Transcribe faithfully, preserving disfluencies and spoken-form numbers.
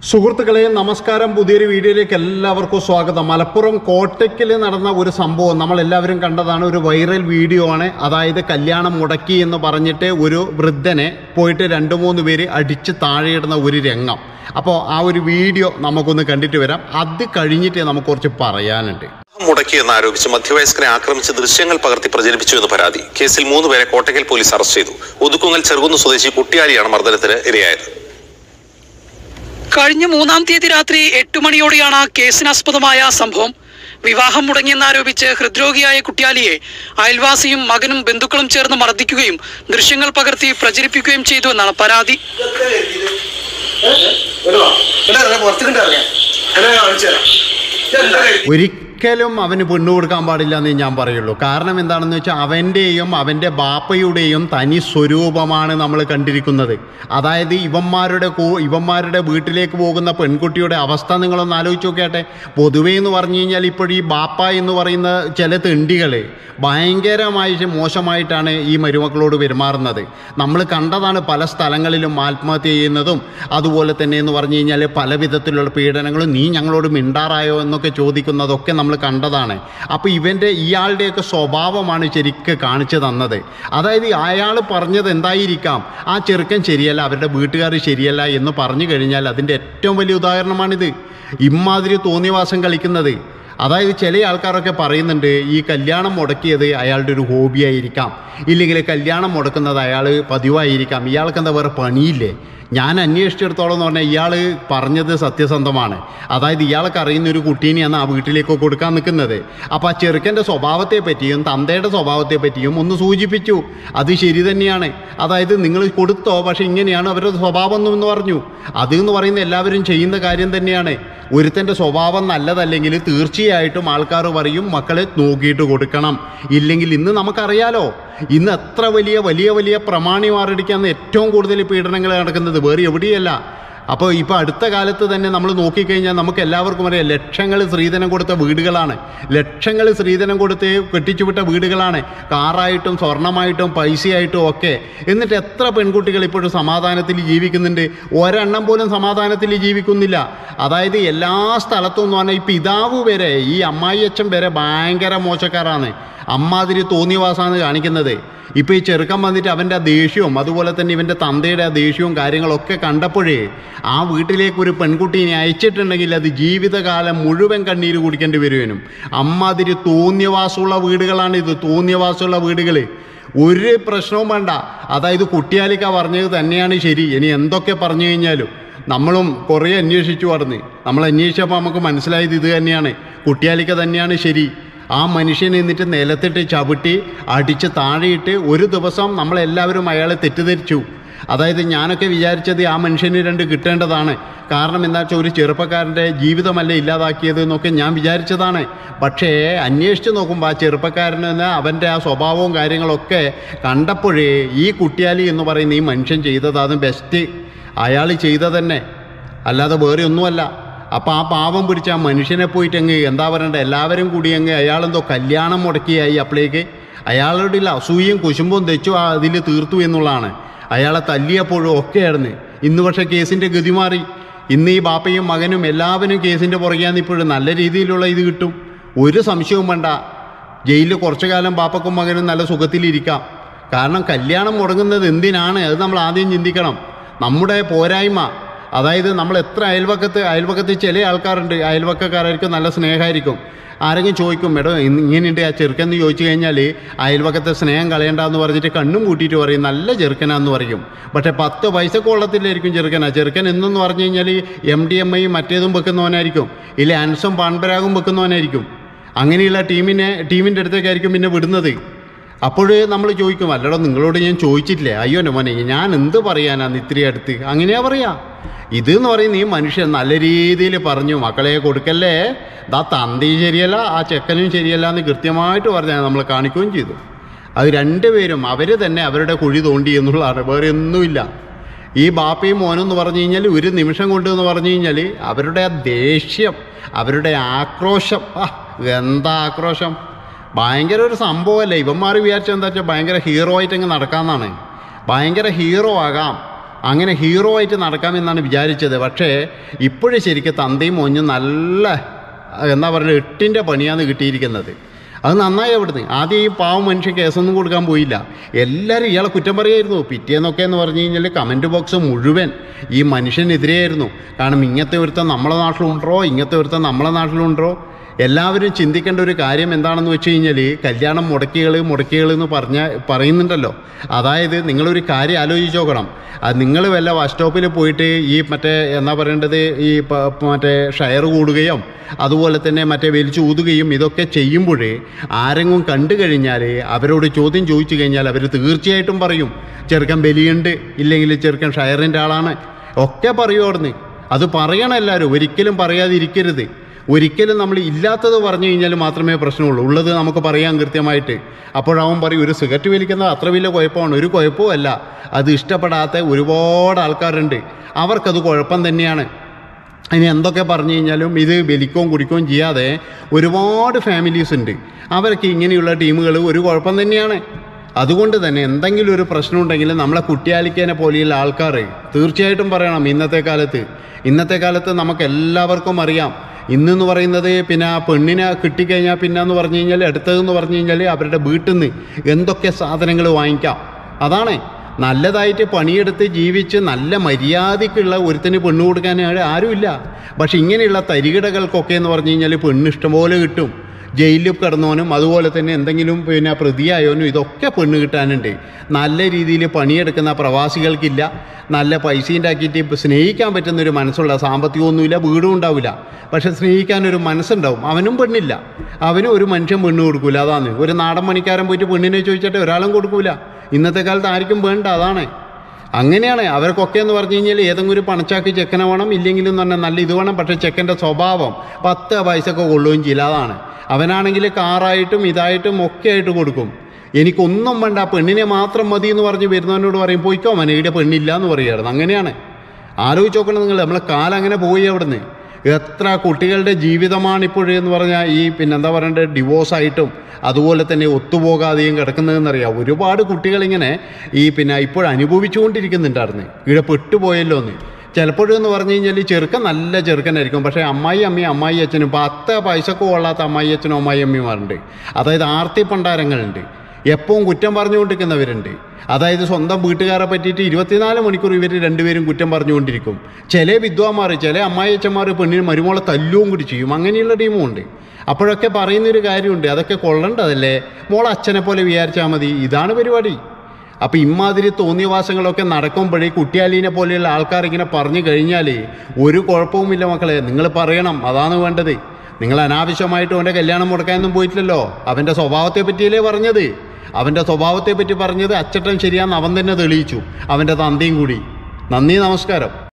സുഹൃത്തുക്കളെ നമസ്കാരം. പുതിയൊരു വീഡിയോയിലേക്ക് എല്ലാവർക്കും സ്വാഗതം. മലപ്പുറം കോട്ടയ്ക്കൽ നടന്ന ഒരു സംഭവം നമ്മളെല്ലാവരും കണ്ടതാണ്. ഒരു വൈറൽ വീഡിയോ ആണ്. അതായത് കല്യാണം മുടക്കി എന്ന് പറഞ്ഞിട്ട് ഒരു വൃദ്ധനെ പോയിട്ട് രണ്ട് മൂന്ന് പേര് അടിച്ച് താഴെയിടുന്ന ഒരു രംഗം. അപ്പോൾ ആ ഒരു വീഡിയോ നമുക്കൊന്ന് കണ്ടിട്ട് വരാം. അത് കഴിഞ്ഞിട്ട് നമുക്ക് കുറച്ച് പറയാനുണ്ട്. മുടക്കിയെന്ന് ആരോപിച്ച് മധ്യവയസ്കരെ ആക്രമിച്ച് ദൃശ്യങ്ങൾ പകർത്തി പ്രചരിപ്പിച്ചു എന്ന് പരാതി. കേസിൽ മൂന്ന് പേരെ കോട്ടയ്ക്കൽ പോലീസ് അറസ്റ്റ് ചെയ്തു. ഒതുക്കുങ്ങൽ ചെറുകുന്ന് സ്വദേശി കുട്ടിയാലിയാണ് മർദ്ദനത്തിന് ഇരയായത്. കഴിഞ്ഞ മൂന്നാം തീയതി രാത്രി എട്ടു മണിയോടെയാണ് കേസിനാസ്പദമായ സംഭവം. വിവാഹം മുടങ്ങിയെന്നാരോപിച്ച് ഹൃദ്രോഗിയായ കുട്ടിയാലിയെ അയൽവാസിയും മകനും ബന്ധുക്കളും ചേർന്ന് മർദ്ദിക്കുകയും ദൃശ്യങ്ങൾ പകർത്തി പ്രചരിപ്പിക്കുകയും ചെയ്തു എന്നാണ് പരാതി. ഒരിക്കലും അവന് പെണ്ണു കൊടുക്കാൻ പാടില്ല എന്നേ ഞാൻ പറയുള്ളൂ. കാരണം എന്താണെന്ന് വെച്ചാൽ അവൻ്റെയും അവൻ്റെ ബാപ്പയുടെയും തനി സ്വരൂപമാണ് നമ്മൾ കണ്ടിരിക്കുന്നത്. അതായത് ഇവന്മാരുടെ ഇവന്മാരുടെ വീട്ടിലേക്ക് പോകുന്ന പെൺകുട്ടിയുടെ അവസ്ഥ നിങ്ങളൊന്ന് ആലോചിച്ച് നോക്കിയാട്ടെ. പൊതുവേ എന്ന് പറഞ്ഞു കഴിഞ്ഞാൽ ഇപ്പോഴീ ബാപ്പ എന്ന് പറയുന്ന ചില തെണ്ടികൾ ഭയങ്കരമായി മോശമായിട്ടാണ് ഈ മരുമക്കളോട് പെരുമാറുന്നത്. നമ്മൾ കണ്ടതാണ് പല സ്ഥലങ്ങളിലും ആത്മഹത്യ ചെയ്യുന്നതും അതുപോലെ തന്നെ എന്ന് പറഞ്ഞു കഴിഞ്ഞാൽ പല വിധത്തിലുള്ള പീഡനങ്ങളും. നീ ഞങ്ങളോട് മിണ്ടാറായോ എന്നൊക്കെ ചോദിക്കുന്നതൊക്കെ നമ്മൾ കണ്ടതാണ്. അപ്പോൾ ഇവൻ്റെ ഇയാളുടെയൊക്കെ സ്വഭാവമാണ് ശരിക്ക് കാണിച്ചു തന്നത്. അതായത് അയാൾ പറഞ്ഞത് എന്തായിരിക്കാം, ആ ചെറുക്കൻ ശരിയല്ല, അവരുടെ വീട്ടുകാർ ശരിയല്ല എന്ന് പറഞ്ഞു കഴിഞ്ഞാൽ അതിൻ്റെ ഏറ്റവും വലിയ ഉദാഹരണമാണിത്. ഇമ്മാതിരി തോന്നിവാസം കളിക്കുന്നത്. അതായത് ചില ആൾക്കാരൊക്കെ പറയുന്നുണ്ട് ഈ കല്യാണം മുടക്കിയത് അയാളുടെ ഒരു ഹോബിയായിരിക്കാം, ഇല്ലെങ്കിൽ കല്യാണം മുടക്കുന്നത് അയാൾ പതിവായിരിക്കാം. ഇയാൾക്ക് എന്താ വേറെ പണിയില്ലേ? ഞാൻ അന്വേഷിച്ചിടത്തോളം എന്ന് പറഞ്ഞാൽ ഇയാൾ പറഞ്ഞത് സത്യസന്ധമാണ്. അതായത് ഇയാൾക്ക് അറിയുന്ന ഒരു കുട്ടീനെയാണ് ആ വീട്ടിലേക്ക് കൊടുക്കാൻ നിൽക്കുന്നത്. അപ്പോൾ ആ ചെറുക്കൻ്റെ സ്വഭാവത്തെ പറ്റിയും തന്തയുടെ സ്വഭാവത്തെ പറ്റിയും ഒന്ന് സൂചിപ്പിച്ചു. അത് ശരി തന്നെയാണ്. അതായത് നിങ്ങൾ കൊടുത്തോ, പക്ഷേ ഇങ്ങനെയാണ് അവരുടെ സ്വഭാവം എന്ന് പറഞ്ഞു. അത് എന്ന് പറയുന്ന എല്ലാവരും ചെയ്യുന്ന കാര്യം തന്നെയാണ്. ഒരുത്തൻ്റെ സ്വഭാവം നല്ലതല്ലെങ്കിൽ തീർച്ചയായിട്ടും ആൾക്കാർ പറയും മക്കളെ നോക്കിയിട്ട് കൊടുക്കണം. ഇല്ലെങ്കിൽ ഇന്ന് നമുക്കറിയാലോ, ഇന്ന് എത്ര വലിയ വലിയ വലിയ പ്രമാണിമാരടിക്കാന്ന് ഏറ്റവും കൂടുതൽ പീഡനങ്ങൾ നടക്കുന്നത് വേറെ എവിടെയല്ല. അപ്പോൾ ഇപ്പോൾ അടുത്ത കാലത്ത് തന്നെ നമ്മൾ നോക്കിക്കഴിഞ്ഞാൽ നമുക്ക് എല്ലാവർക്കും അറിയാം ലക്ഷങ്ങൾ സ്ത്രീധനം കൊടുത്ത വീടുകളാണ്. ലക്ഷങ്ങൾ സ്ത്രീധനം കൊടുത്ത് കെട്ടിച്ചുവിട്ട വീടുകളാണ്. കാറായിട്ടും സ്വർണമായിട്ടും പൈസയായിട്ടും ഒക്കെ. എന്നിട്ട് എത്ര പെൺകുട്ടികൾ ഇപ്പോഴും സമാധാനത്തിൽ ജീവിക്കുന്നുണ്ട്? ഒരെണ്ണം പോലും സമാധാനത്തിൽ ജീവിക്കുന്നില്ല. അതായത് എല്ലാ സ്ഥലത്തും എന്ന് പറഞ്ഞാൽ ഈ പിതാവ് വരെ, ഈ അമ്മായി അച്ഛൻ വരെ ഭയങ്കര മോശക്കാരാണ്. അമ്മാതിരി തോന്നിയവാസാണ് കാണിക്കുന്നത്. ഇപ്പോൾ ഈ ചെറുക്കൻ വന്നിട്ട് അവൻ്റെ ആ ദേഷ്യവും അതുപോലെ തന്നെ ഇവൻ്റെ തന്തയുടെ ആ ദേഷ്യവും കാര്യങ്ങളൊക്കെ കണ്ടപ്പോഴേ ആ വീട്ടിലേക്ക് ഒരു പെൺകുട്ടീനെ അയച്ചിട്ടുണ്ടെങ്കിൽ അത് ജീവിതകാലം മുഴുവൻ കണ്ണീര് കുടിക്കേണ്ടി വരുവാനും. അമ്മാതിരി തോന്നിയവാസമുള്ള വീടുകളാണിത്. തോന്നിയവാസമുള്ള വീടുകൾ ഒരു പ്രശ്നവും വേണ്ട. അതായത് കുട്ടിയാലിക്ക പറഞ്ഞത് തന്നെയാണ് ശരി. ഇനി എന്തൊക്കെ പറഞ്ഞു കഴിഞ്ഞാലും നമ്മളും കുറേ അന്വേഷിച്ചു നടന്ന് നമ്മൾ അന്വേഷിച്ചപ്പോൾ നമുക്ക് മനസ്സിലായത് ഇത് തന്നെയാണ്. കുട്ടിയാലിക്ക തന്നെയാണ് ശരി. ആ മനുഷ്യൻ എന്നിട്ട് നിലത്തിട്ട് ചവിട്ടി അടിച്ച് താഴെയിട്ട് ഒരു ദിവസം നമ്മളെല്ലാവരും അയാളെ തെറ്റിദ്ധരിച്ചു. അതായത് ഞാനൊക്കെ വിചാരിച്ചത് ആ മനുഷ്യന് രണ്ട് കിട്ടേണ്ടതാണ്. കാരണം എന്താ വെച്ചാൽ ഒരു ചെറുപ്പക്കാരൻ്റെ ജീവിതമല്ലേ ഇല്ലാതാക്കിയത് എന്നൊക്കെ ഞാൻ വിചാരിച്ചതാണ്. പക്ഷേ അന്വേഷിച്ച് നോക്കുമ്പോൾ ആ ചെറുപ്പക്കാരന് അവൻ്റെ ആ സ്വഭാവവും കാര്യങ്ങളൊക്കെ കണ്ടപ്പോഴേ ഈ കുട്ടിയാലി എന്ന് പറയുന്ന ഈ മനുഷ്യൻ ചെയ്തതാണ് ബെസ്റ്റ്. അയാൾ ചെയ്തത് തന്നെ, അല്ലാതെ വേറെ ഒന്നുമല്ല. അപ്പോൾ ആ പാവം പിടിച്ച ആ മനുഷ്യനെ പോയിട്ട് അങ്ങ് എന്താ പറയണ്ടേ, എല്ലാവരും കൂടി അങ്ങ് അയാളെന്തോ കല്യാണം മുടക്കിയായി. അപ്പോഴേക്ക് അയാളുടെ അസൂയയും കുശുമ്പും തെച്ചു അതിൽ തീർത്തു എന്നുള്ളതാണ്. അയാളെ തല്ലിയപ്പോഴും ഒക്കെയായിരുന്നു. ഇന്ന് പക്ഷേ കേസിൻ്റെ ഗതി മാറി. ഇന്ന് ഈ ബാപ്പയും മകനും എല്ലാവരും കേസിൻ്റെ പുറകെയാന്ന് ഇപ്പോഴും നല്ല രീതിയിലുള്ള ഇത് കിട്ടും. ഒരു സംശയവും വേണ്ട. ജയിലിൽ കുറച്ചു കാലം ബാപ്പക്കും മകനും നല്ല സുഖത്തിലിരിക്കാം. കാരണം കല്യാണം മുടങ്ങുന്നത് എന്തിനാണ്? അത് നമ്മൾ ആദ്യം ചിന്തിക്കണം. നമ്മുടെ പോരായ്മ. അതായത് നമ്മൾ എത്ര അയൽവക്കത്ത് അയൽവക്കത്ത് ചില ആൾക്കാരുണ്ട്, അയൽവക്കക്കാർക്ക് നല്ല സ്നേഹമായിരിക്കും. ആരെങ്കിലും ചോദിക്കും എടോ ഇങ്ങനെയുണ്ട് ആ ചെറുക്കെന്ന് ചോദിച്ചു കഴിഞ്ഞാൽ അയൽവക്കത്തെ സ്നേഹം കളയണ്ടെന്ന് പറഞ്ഞിട്ട് കണ്ണും കൂട്ടിയിട്ട് പറയും നല്ല ചെറുക്കനാന്ന് പറയും. പക്ഷേ പത്ത് പൈസ കൊള്ളത്തില്ലായിരിക്കും ചെറുക്കനാ. ചെറുക്കൻ എന്നെന്ന് പറഞ്ഞു കഴിഞ്ഞാൽ എം ഡി എം ഐയും മറ്റേതും വെക്കുന്നവനായിരിക്കും, ഇല്ല ആൻസും പാൻപരാഗും വെക്കുന്നവനായിരിക്കും. അങ്ങനെയുള്ള ടീമിനെ ടീമിൻ്റെ അടുത്തേക്കായിരിക്കും പിന്നെ വിടുന്നത്. അപ്പോൾ നമ്മൾ ചോദിക്കും അല്ലടോ നിങ്ങളോട് ഞാൻ ചോദിച്ചിട്ടില്ലേ? അയ്യോ എൻ്റെ മോനെ ഞാൻ എന്ത് പറയാനാണ് ഇത്തിരി അടുത്ത്? അങ്ങനെയാ പറയാ. ഇതെന്ന് പറയുന്ന ഈ മനുഷ്യൻ നല്ല രീതിയിൽ പറഞ്ഞു മക്കളെ കൊടുക്കല്ലേ, ദാ തന്തി ശരിയല്ല ആ ചെക്കനും ശരിയല്ല എന്ന് കൃത്യമായിട്ട് പറഞ്ഞാൽ നമ്മൾ കാണിക്കുകയും ചെയ്തു. അത് രണ്ടുപേരും അവർ തന്നെ അവരുടെ കുഴി തോണ്ടി എന്നുള്ളതാണ്, വേറെ ഒന്നുമില്ല. ഈ ബാപ്പയും മോനും എന്ന് പറഞ്ഞു കഴിഞ്ഞാൽ ഒരു നിമിഷം കൊണ്ട് എന്ന് പറഞ്ഞു കഴിഞ്ഞാൽ അവരുടെ ആ ദേഷ്യം, അവരുടെ ആക്രോശം, ആ എന്താ ആക്രോശം! ഭയങ്കര ഒരു സംഭവമല്ലേ. ഇവന്മാർ വിചാരിച്ചെന്താ വെച്ചാൽ ഭയങ്കര ഹീറോ ആയിട്ട് അങ്ങ് നടക്കാമെന്നാണ്. ഭയങ്കര ഹീറോ ആകാം. അങ്ങനെ ഹീറോ ആയിട്ട് നടക്കാമെന്നാണ് വിചാരിച്ചത്. പക്ഷേ ഇപ്പോഴും ശരിക്കും തന്തയും മോഞ്ഞും നല്ല എന്താ പറയുക എട്ടിൻ്റെ പണിയാണ് കിട്ടിയിരിക്കുന്നത്. അത് നന്നായി അവിടുന്ന്. ആദ്യം ഈ പാവം മനുഷ്യൻ കേസൊന്നും കൊടുക്കാൻ പോയില്ല. എല്ലാവരും ഇയാളെ കുറ്റം പറയായിരുന്നു. പിറ്റേന്നൊക്കെ എന്ന് പറഞ്ഞു കഴിഞ്ഞാൽ കമൻറ്റ് ബോക്സ് മുഴുവൻ ഈ മനുഷ്യനെതിരെയായിരുന്നു. കാരണം ഇങ്ങനത്തെ ഒരുത്തൻ നമ്മളെ നാട്ടിലുണ്ടോ, ഇങ്ങനത്തെ ഒരുത്തൻ നമ്മളെ നാട്ടിലുണ്ടോ. എല്ലാവരും ചിന്തിക്കേണ്ട ഒരു കാര്യം എന്താണെന്ന് വെച്ച് കഴിഞ്ഞാൽ കല്യാണം മുടക്കികൾ മുടക്കികൾ എന്ന് പറഞ്ഞ പറയുന്നുണ്ടല്ലോ. അതായത് നിങ്ങളൊരു കാര്യം ആലോചിച്ച് നോക്കണം. അത് നിങ്ങൾ വല്ല ബസ് സ്റ്റോപ്പിൽ പോയിട്ട് ഈ മറ്റേ എന്താ പറയേണ്ടത് ഈ മറ്റേ ഷെയർ കൂടുകയും അതുപോലെ തന്നെ മറ്റേ വലിച്ചു ഊതുകയും ഇതൊക്കെ ചെയ്യുമ്പോൾ ആരെങ്കിലും കണ്ടു കഴിഞ്ഞാൽ അവരോട് ചോദ്യം ചോദിച്ചു കഴിഞ്ഞാൽ അവർ തീർച്ചയായിട്ടും പറയും ചെറുക്കൻ ബലിയുണ്ട്, ഇല്ലെങ്കിൽ ചെറുക്കൻ ഷെയറിൻ്റെ ആളാണ് ഒക്കെ പറയുമായിരുന്നു. അത് പറയണം എല്ലാവരും, ഒരിക്കലും പറയാതിരിക്കരുത്. ഒരിക്കലും നമ്മൾ ഇല്ലാത്തത് പറഞ്ഞു കഴിഞ്ഞാൽ മാത്രമേ പ്രശ്നമുള്ളൂ, ഉള്ളത് നമുക്ക് പറയാൻ കൃത്യമായിട്ട്. അപ്പോഴവൻ പറയും ഒരു സിഗരറ്റ് വലിക്കുന്നത് അത്ര വലിയ കുഴപ്പമാണ്. ഒരു കുഴപ്പമല്ല, അത് ഇഷ്ടപ്പെടാത്ത ഒരുപാട് ആൾക്കാരുണ്ട്, അവർക്കത് കുഴപ്പം തന്നെയാണ്. ഇനി എന്തൊക്കെ പറഞ്ഞു കഴിഞ്ഞാലും ഇത് വലിക്കുകയും കുടിക്കുകയും ചെയ്യാതെ ഒരുപാട് ഫാമിലീസ് ഉണ്ട്, അവർക്ക് ഇങ്ങനെയുള്ള ടീമുകൾ ഒരു കുഴപ്പം തന്നെയാണ്. അതുകൊണ്ട് തന്നെ എന്തെങ്കിലും ഒരു പ്രശ്നം ഉണ്ടെങ്കിൽ നമ്മളെ കുട്ടിയാലിക്കേനെ പോലെയുള്ള ആൾക്കാർ തീർച്ചയായിട്ടും പറയണം. ഇന്നത്തെ കാലത്ത് ഇന്നത്തെ കാലത്ത് നമുക്ക് എല്ലാവർക്കും അറിയാം, ഇന്നെന്ന് പറയുന്നത് പിന്നെ ആ പെണ്ണിനെ കിട്ടിക്കഴിഞ്ഞാൽ പിന്നെ എന്ന് പറഞ്ഞു കഴിഞ്ഞാൽ അടുത്തതെന്ന് പറഞ്ഞു കഴിഞ്ഞാൽ അവരുടെ വീട്ടിൽ നിന്ന് എന്തൊക്കെ സാധനങ്ങൾ വാങ്ങിക്കാം. അതാണ് നല്ലതായിട്ട് പണിയെടുത്ത് ജീവിച്ച് നല്ല മര്യാദയ്ക്കുള്ള ഒരുത്തിന് പെണ്ണ് കൊടുക്കാൻ ആരുമില്ല. പക്ഷെ ഇങ്ങനെയുള്ള തരികിടകൾക്കൊക്കെ എന്ന് പറഞ്ഞു കഴിഞ്ഞാൽ പെണ്ണ് ഇഷ്ടംപോലെ കിട്ടും. ജയിലിൽ കിടന്നവനും അതുപോലെ തന്നെ എന്തെങ്കിലും പിന്നെ പ്രതിയായവനും ഇതൊക്കെ പെണ്ണ് കിട്ടാനുണ്ട്. നല്ല രീതിയിൽ പണിയെടുക്കുന്ന പ്രവാസികൾക്കില്ല, നല്ല പൈസ ഉണ്ടാക്കിയിട്ട് സ്നേഹിക്കാൻ പറ്റുന്നൊരു മനസ്സുള്ള, സാമ്പത്തികമൊന്നുമില്ല, വീടും ഉണ്ടാവില്ല, പക്ഷെ സ്നേഹിക്കാനൊരു മനസ്സുണ്ടാവും. അവനും പെണ്ണില്ല, അവനും ഒരു മനുഷ്യൻ പെണ്ണ് കൊടുക്കൂല. അതാണ് ഒരു നാടൻ പണിക്കാരൻ പോയിട്ട് പെണ്ണിനെ ചോദിച്ചിട്ട് ഒരാളും കൊടുക്കൂല. ഇന്നത്തെ കാലത്ത് ആർക്കും വേണ്ട. അതാണ് അങ്ങനെയാണ് അവർക്കൊക്കെ എന്ന് പറഞ്ഞു കഴിഞ്ഞാൽ ഏതെങ്കിലും ഒരു പണച്ചാക്ക് ചെക്കനെ വേണം, ഇല്ലെങ്കിലും തന്നെ നല്ല ഇത് വേണം. പക്ഷേ ചെക്കൻ്റെ സ്വഭാവം പത്ത് പൈസയൊക്കെ കൊള്ളുകയും ചെയ്യില്ല. അതാണ് അവനാണെങ്കിൽ കാറായിട്ടും ഇതായിട്ടും ഒക്കെ ആയിട്ട് കൊടുക്കും. എനിക്കൊന്നും വേണ്ട, പെണ്ണിനെ മാത്രം മതി എന്ന് പറഞ്ഞ് വരുന്നവനോട് പറയും പോയിക്കോ മനയുടെ പെണ്ണില്ല എന്ന് പറയുമായിരുന്നു. അങ്ങനെയാണ്. ആലോചിച്ച് നോക്കണം നിങ്ങൾ, നമ്മളെ കാലം അങ്ങനെ പോയി. അവിടുന്ന് എത്ര കുട്ടികളുടെ ജീവിതമാണ് ഇപ്പോഴെന്ന് പറഞ്ഞാൽ ഈ പിന്നെ എന്താ പറയേണ്ടത് ഡിവോഴ്സായിട്ടും അതുപോലെ തന്നെ ഒത്തുപോകാതെയും കിടക്കുന്നതെന്നറിയാം. ഒരുപാട് കുട്ടികളിങ്ങനെ ഈ പിന്നെ ഇപ്പോൾ അനുഭവിച്ചുകൊണ്ടിരിക്കുന്നുണ്ടായിരുന്നു. ഇവിടെ പെട്ടുപോയല്ലോ എന്ന്. ചിലപ്പോഴെന്ന് പറഞ്ഞു കഴിഞ്ഞാൽ ചെറുക്കൻ നല്ല ചെറുക്കനായിരിക്കും, പക്ഷേ അമ്മായി അമ്മയും അമ്മായി അച്ഛനും പത്ത് പൈസക്ക് കൊള്ളാത്ത അമ്മായി അച്ഛനും അമ്മായി അമ്മയുമാരുണ്ട്. അതായത് ആർത്തി പണ്ടാരങ്ങളുണ്ട്, എപ്പോഴും കുറ്റം പറഞ്ഞുകൊണ്ടിരിക്കുന്നവരുണ്ട്. അതായത് സ്വന്തം വീട്ടുകാരെ പറ്റിയിട്ട് ഇരുപത്തിനാല് മണിക്കൂർ ഇവർ രണ്ടുപേരും കുറ്റം പറഞ്ഞുകൊണ്ടിരിക്കും. ചില വിദ്വാന്മാർ, ചില അമ്മായി അച്ഛന്മാർ പെണ്ണിന് മരുമോളെ തല്ലുവും കൂടി ചെയ്യും. അങ്ങനെയുള്ള ടീമും ഉണ്ട്. അപ്പോഴൊക്കെ പറയുന്നൊരു കാര്യമുണ്ട്, അതൊക്കെ കൊള്ളേണ്ടതല്ലേ, മോളെ അച്ഛനെ പോലെ വിചാരിച്ചാൽ മതി. ഇതാണ് പരിപാടി. അപ്പോൾ ഇമാതിരി തോന്നിയവാസങ്ങളൊക്കെ നടക്കുമ്പോഴേ കുട്ടിയാലീനെ പോലെയുള്ള ആൾക്കാർ ഇങ്ങനെ പറഞ്ഞു കഴിഞ്ഞാൽ ഒരു കുഴപ്പവുമില്ല മക്കളെ. നിങ്ങൾ പറയണം, അതാണ് വേണ്ടത്. നിങ്ങൾ അനാവശ്യമായിട്ട് അവൻ്റെ കല്യാണം മുടക്കാനൊന്നും പോയിട്ടില്ലല്ലോ. അവൻ്റെ സ്വഭാവത്തെ പറ്റിയല്ലേ പറഞ്ഞത്. അവൻ്റെ സ്വഭാവത്തെ പറ്റി പറഞ്ഞത് അച്ചട്ടൻ ശരിയാന്ന് അവൻ തന്നെ തെളിയിച്ചു, അവൻ്റെ തന്തയും കൂടി. നന്ദി, നമസ്കാരം.